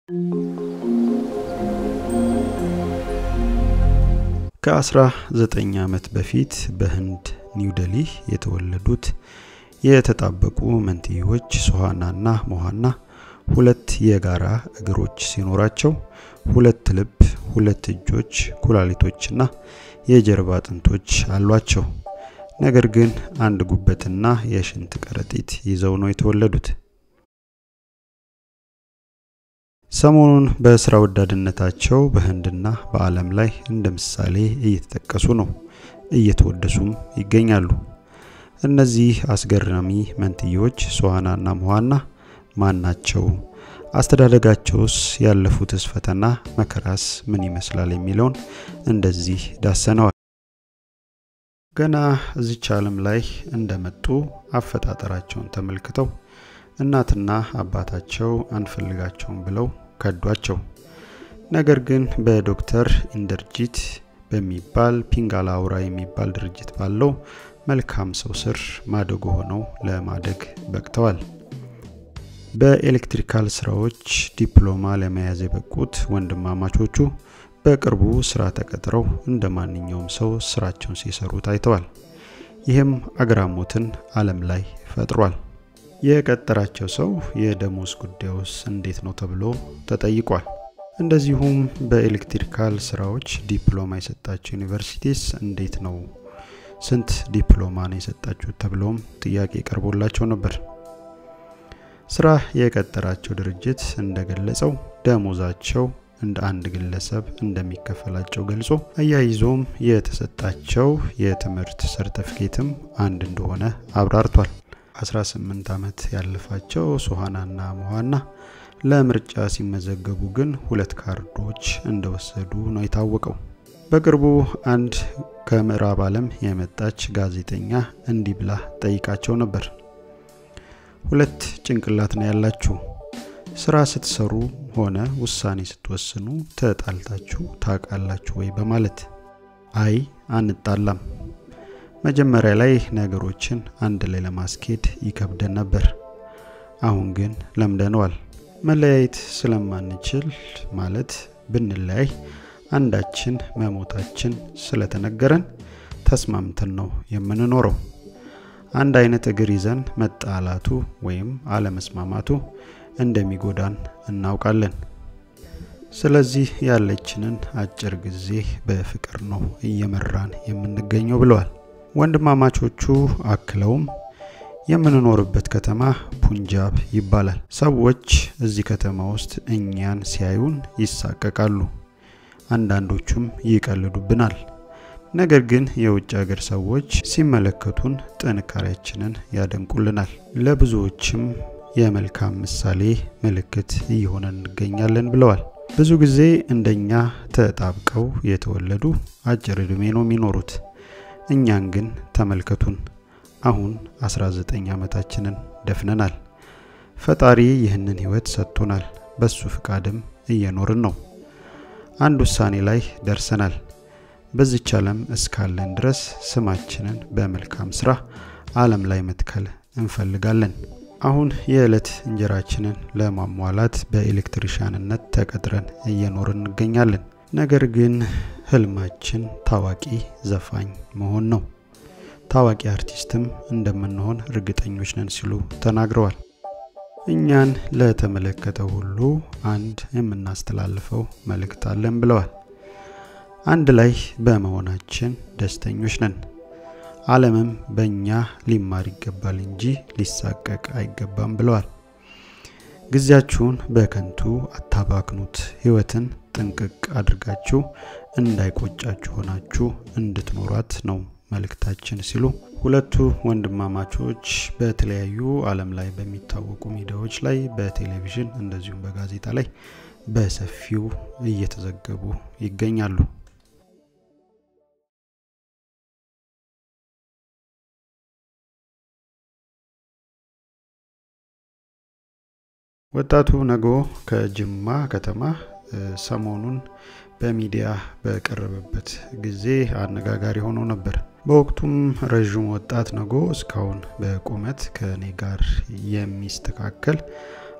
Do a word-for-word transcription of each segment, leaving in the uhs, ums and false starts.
ከአስራ ዘጠኝ ዓመት በፊት በህንድ ኒው ዴሊ የተወለዱት የተጣበቁ መንትዮች ሶሃናና ሞሃና ሁለት የጋራ እግሮች ሲኖራቸው ሁለት ልብ፣ ሁለት እጆች፣ ኩላሊቶችና የጀርባ አጥንቶች አሏቸው። ነገር ግን አንድ ጉበትና የሽንት ከረጢት ይዘው ነው የተወለዱት። ሰሞኑን በስራ ወዳድነታቸው በህንድና በዓለም ላይ እንደምሳሌ እየተጠቀሱ ነው፣ እየተወደሱም ይገኛሉ። እነዚህ አስገራሚ መንትዮች ሶሃናና ሞሃና ማናቸው? አስተዳደጋቸውስ ያለፉትስ ፈተና መከራስ ምን ይመስላል የሚለውን እንደዚህ ዳሰነዋል። ገና እዚህ ዓለም ላይ እንደመጡ አፈጣጠራቸውን ተመልክተው እናትና አባታቸው አንፈልጋቸውም ብለው ከዷቸው። ነገር ግን በዶክተር ኢንደርጂት በሚባል ፒንጋላውራ የሚባል ድርጅት ባለው መልካም ሰው ስር ማደጎ ሆነው ለማደግ በቅተዋል። በኤሌክትሪካል ስራዎች ዲፕሎማ ለመያዝ የበቁት ወንድማማቾቹ በቅርቡ ስራ ተቀጥረው እንደማንኛውም ሰው ስራቸውን ሲሰሩ ታይተዋል። ይህም አግራሞትን ዓለም ላይ ፈጥሯል። የቀጠራቸው ሰው የደሞዝ ጉዳዩስ እንዴት ነው ተብሎ ተጠይቋል። እንደዚሁም በኤሌክትሪካል ስራዎች ዲፕሎማ የሰጣቸው ዩኒቨርሲቲስ እንዴት ነው፣ ስንት ዲፕሎማ ነው የሰጣችሁ ተብሎም ጥያቄ ቀርቦላቸው ነበር። ስራ የቀጠራቸው ድርጅት እንደገለጸው ደሞዛቸው እንደ አንድ ግለሰብ እንደሚከፈላቸው ገልጾ አያይዞም የተሰጣቸው የትምህርት ሰርቲፊኬትም አንድ እንደሆነ አብራርቷል። አስራ ስምንት ዓመት ያለፋቸው ሶሃናና ሞሃና ለምርጫ ሲመዘገቡ ግን ሁለት ካርዶች እንደወሰዱ ነው የታወቀው። በቅርቡ አንድ ከምዕራብ ዓለም የመጣች ጋዜጠኛ እንዲህ ብላ ጠይቃቸው ነበር። ሁለት ጭንቅላት ነው ያላችሁ፣ ስራ ስትሰሩ ሆነ ውሳኔ ስትወስኑ ተጣልታችሁ ታውቃላችሁ ወይ በማለት። አይ አንጣላም፣ መጀመሪያ ላይ ነገሮችን አንድ ላይ ለማስኬድ ይከብደን ነበር፣ አሁን ግን ለምደነዋል። መለያየት ስለማንችል ማለት ብንለያይ አንዳችን መሞታችን ስለተነገረን ተስማምተን ነው የምንኖረው። አንድ አይነት እግር ይዘን መጣላቱ ወይም አለመስማማቱ እንደሚጎዳን እናውቃለን። ስለዚህ ያለችንን አጭር ጊዜ በፍቅር ነው እየመራን የምንገኘው ብለዋል። ወንድማማቾቹ አክለውም የምንኖርበት ከተማ ፑንጃብ ይባላል። ሰዎች እዚህ ከተማ ውስጥ እኛን ሲያዩን ይሳቀቃሉ፣ አንዳንዶቹም ይቀልዱብናል። ነገር ግን የውጭ ሀገር ሰዎች ሲመለከቱን ጥንካሬያችንን ያደንቁልናል። ለብዙዎችም የመልካም ምሳሌ ምልክት እየሆነን እንገኛለን ብለዋል። ብዙ ጊዜ እንደኛ ተጣብቀው የተወለዱ አጭር እድሜ ነው የሚኖሩት። እኛን ግን ተመልከቱን፣ አሁን አስራ ዘጠኝ ዓመታችንን ደፍነናል። ፈጣሪ ይህንን ህይወት ሰጥቶናል፣ በሱ ፍቃድም እየኖርን ነው። አንድ ውሳኔ ላይ ደርሰናል። በዚህ ዓለም እስካለን ድረስ ስማችንን በመልካም ስራ ዓለም ላይ መትከል እንፈልጋለን። አሁን የዕለት እንጀራችንን ለማሟላት በኤሌክትሪሻንነት ተቀጥረን እየኖርን እንገኛለን። ነገር ግን ህልማችን ታዋቂ ዘፋኝ መሆን ነው። ታዋቂ አርቲስትም እንደምንሆን እርግጠኞች ነን ሲሉ ተናግረዋል። እኛን ለተመለከተው ሁሉ አንድ የምናስተላልፈው መልእክት አለን ብለዋል። አንድ ላይ በመሆናችን ደስተኞች ነን። ዓለምም በእኛ ሊማር ይገባል እንጂ ሊሳቀቅ አይገባም ብለዋል። ጊዜያችሁን በከንቱ አታባክኑት፣ ህይወትን ጥንቅቅ አድርጋችሁ እንዳይቆጫችሁ ሆናችሁ እንድትኖሯት ነው መልእክታችን ሲሉ ሁለቱ ወንድማማቾች በተለያዩ ዓለም ላይ በሚታወቁ ሚዲያዎች ላይ በቴሌቪዥን እንደዚሁም በጋዜጣ ላይ በሰፊው እየተዘገቡ ይገኛሉ። ወጣቱ ነጎ ከጅማ ከተማ ሰሞኑን በሚዲያ በቀረበበት ጊዜ አነጋጋሪ ሆኖ ነበር። በወቅቱም ረጅም ወጣት ነጎ እስካሁን በቁመት ከኔ ጋር የሚስተካከል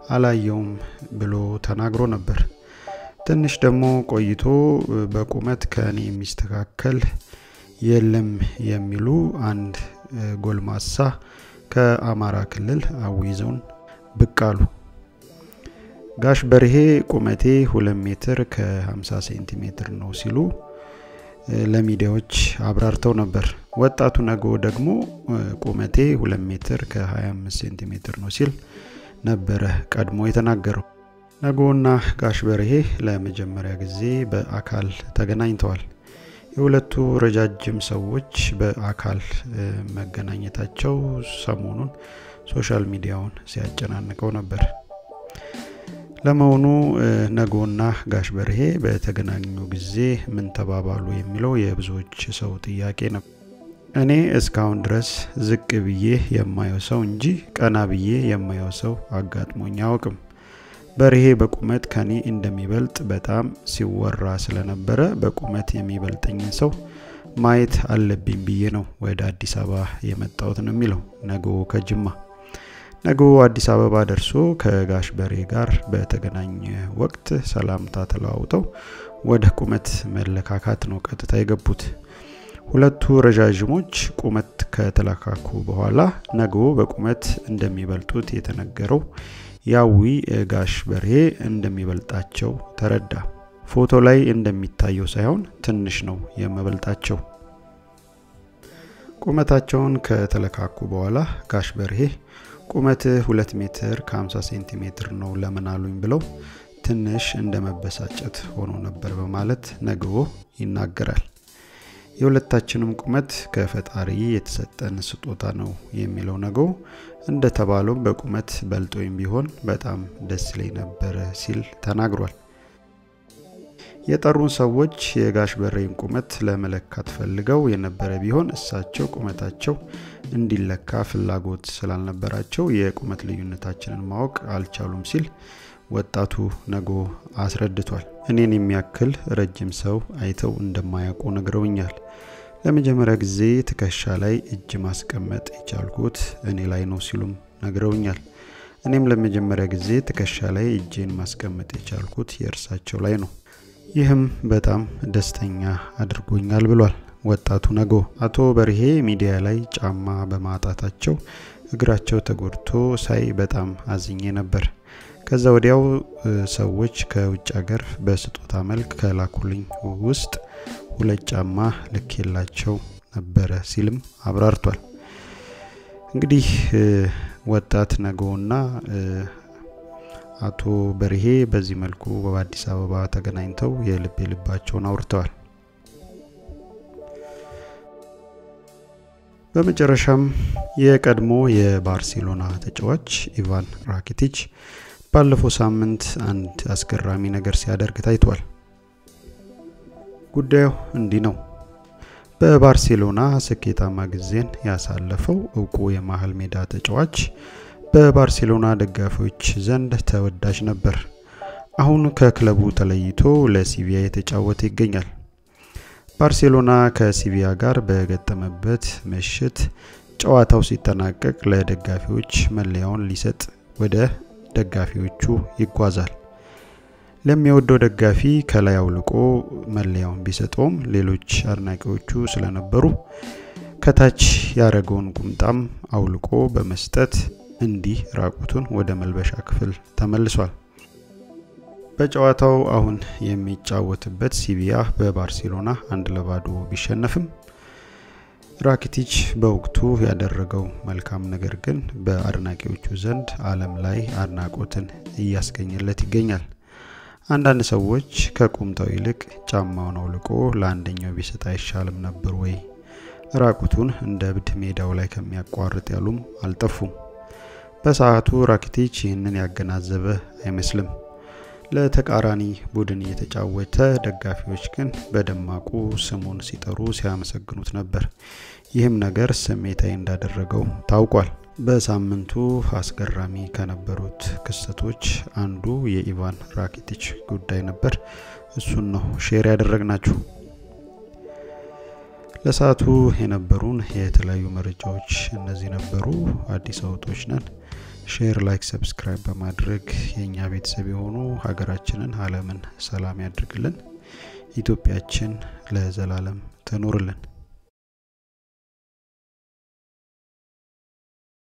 አላየውም ብሎ ተናግሮ ነበር። ትንሽ ደግሞ ቆይቶ በቁመት ከኔ የሚስተካከል የለም የሚሉ አንድ ጎልማሳ ከአማራ ክልል አዊ ዞን ብቅ አሉ። ጋሽ በርሄ ቁመቴ ሁለት ሜትር ከ50 ሴንቲሜትር ነው ሲሉ ለሚዲያዎች አብራርተው ነበር። ወጣቱ ነጎ ደግሞ ቁመቴ ሁለት ሜትር ከ25 ሴንቲሜትር ነው ሲል ነበር ቀድሞ የተናገረው። ነጎና ጋሽ በርሄ ለመጀመሪያ ጊዜ በአካል ተገናኝተዋል። የሁለቱ ረጃጅም ሰዎች በአካል መገናኘታቸው ሰሞኑን ሶሻል ሚዲያውን ሲያጨናንቀው ነበር። ለመሆኑ ነጎና ጋሽ በርሄ በተገናኙ ጊዜ ምን ተባባሉ የሚለው የብዙዎች ሰው ጥያቄ ነው። እኔ እስካሁን ድረስ ዝቅ ብዬ የማየው ሰው እንጂ ቀና ብዬ የማየው ሰው አጋጥሞኝ አያውቅም። በርሄ በቁመት ከኔ እንደሚበልጥ በጣም ሲወራ ስለነበረ በቁመት የሚበልጠኝ ሰው ማየት አለብኝ ብዬ ነው ወደ አዲስ አበባ የመጣሁት ነው የሚለው ነጎ ከጅማ። ነጎ አዲስ አበባ ደርሶ ከጋሽ በርሄ ጋር በተገናኘ ወቅት ሰላምታ ተለዋውጠው ወደ ቁመት መለካካት ነው ቀጥታ የገቡት። ሁለቱ ረጃጅሞች ቁመት ከተለካኩ በኋላ ነጎ በቁመት እንደሚበልጡት የተነገረው ያዊ ጋሽ በርሄ እንደሚበልጣቸው ተረዳ። ፎቶ ላይ እንደሚታየው ሳይሆን ትንሽ ነው የመበልጣቸው። ቁመታቸውን ከተለካኩ በኋላ ጋሽ በርሄ ቁመት ሁለት ሜትር ከ50 ሴንቲሜትር ነው ለምን አሉኝ ብለው ትንሽ እንደመበሳጨት ሆኖ ነበር በማለት ነጎ ይናገራል። የሁለታችንም ቁመት ከፈጣሪ የተሰጠን ስጦታ ነው የሚለው ነጎ እንደተባለው በቁመት በልጦኝ ቢሆን በጣም ደስ ይለኝ ነበር ሲል ተናግሯል። የጠሩን ሰዎች የጋሽ በርሄን ቁመት ለመለካት ፈልገው የነበረ ቢሆን እሳቸው ቁመታቸው እንዲለካ ፍላጎት ስላልነበራቸው የቁመት ልዩነታችንን ማወቅ አልቻሉም ሲል ወጣቱ ነጎ አስረድቷል። እኔን የሚያክል ረጅም ሰው አይተው እንደማያውቁ ነግረውኛል። ለመጀመሪያ ጊዜ ትከሻ ላይ እጅ ማስቀመጥ የቻልኩት እኔ ላይ ነው ሲሉም ነግረውኛል። እኔም ለመጀመሪያ ጊዜ ትከሻ ላይ እጄን ማስቀመጥ የቻልኩት የእርሳቸው ላይ ነው። ይህም በጣም ደስተኛ አድርጎኛል ብሏል ወጣቱ ነጎ። አቶ በርሄ ሚዲያ ላይ ጫማ በማጣታቸው እግራቸው ተጎድቶ ሳይ በጣም አዝኜ ነበር። ከዛ ወዲያው ሰዎች ከውጭ ሀገር በስጦታ መልክ ከላኩልኝ ውስጥ ሁለት ጫማ ልኬላቸው ነበር ሲልም አብራርቷል። እንግዲህ ወጣት ነጎና አቶ በርሄ በዚህ መልኩ በአዲስ አበባ ተገናኝተው የልብ ልባቸውን አውርተዋል። በመጨረሻም የቀድሞ የባርሴሎና ተጫዋች ኢቫን ራኪቲች ባለፈው ሳምንት አንድ አስገራሚ ነገር ሲያደርግ ታይቷል። ጉዳዩ እንዲህ ነው። በባርሴሎና ስኬታማ ጊዜን ያሳለፈው እውቁ የመሃል ሜዳ ተጫዋች በባርሴሎና ደጋፊዎች ዘንድ ተወዳጅ ነበር። አሁን ከክለቡ ተለይቶ ለሲቪያ የተጫወተ ይገኛል። ባርሴሎና ከሲቪያ ጋር በገጠመበት ምሽት ጨዋታው ሲጠናቀቅ ለደጋፊዎች መለያውን ሊሰጥ ወደ ደጋፊዎቹ ይጓዛል። ለሚወደው ደጋፊ ከላይ አውልቆ መለያውን ቢሰጠውም ሌሎች አድናቂዎቹ ስለነበሩ ከታች ያረገውን ቁምጣም አውልቆ በመስጠት እንዲህ ራቁቱን ወደ መልበሻ ክፍል ተመልሷል። በጨዋታው አሁን የሚጫወትበት ሲቪያ በባርሴሎና አንድ ለባዶ ቢሸነፍም ራኪቲች በወቅቱ ያደረገው መልካም ነገር ግን በአድናቂዎቹ ዘንድ ዓለም ላይ አድናቆትን እያስገኘለት ይገኛል። አንዳንድ ሰዎች ከቁምጣው ይልቅ ጫማውን አውልቆ ለአንደኛው ቢሰጥ አይሻልም ነበር ወይ? ራቁቱን እንደ እብድ ሜዳው ላይ ከሚያቋርጥ ያሉም አልጠፉም። በሰዓቱ ራኪቲች ይህንን ያገናዘበ አይመስልም። ለተቃራኒ ቡድን የተጫወተ ደጋፊዎች ግን በደማቁ ስሙን ሲጠሩ ሲያመሰግኑት ነበር። ይህም ነገር ስሜታዊ እንዳደረገው ታውቋል። በሳምንቱ አስገራሚ ከነበሩት ክስተቶች አንዱ የኢቫን ራኪቲች ጉዳይ ነበር። እሱን ነው ሼር ያደረግናችሁ። ለሰዓቱ የነበሩን የተለያዩ መረጃዎች እነዚህ ነበሩ። አዲስ አውቶች ነን። ሼር ላይክ ሰብስክራይብ በማድረግ የኛ ቤተሰብ የሆኑ ሀገራችንን ዓለምን ሰላም ያድርግልን ኢትዮጵያችን ለዘላለም ትኖርልን